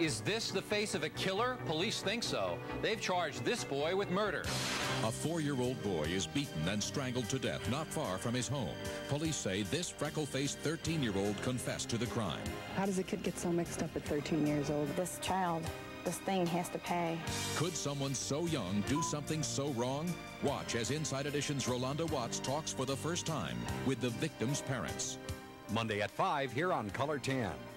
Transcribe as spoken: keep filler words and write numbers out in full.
Is this the face of a killer? Police think so. They've charged this boy with murder. A four-year-old boy is beaten and strangled to death not far from his home. Police say this freckle-faced thirteen-year-old confessed to the crime. How does a kid get so mixed up at thirteen years old? This child, this thing has to pay. Could someone so young do something so wrong? Watch as Inside Edition's Rolanda Watts talks for the first time with the victim's parents. Monday at five here on Color ten.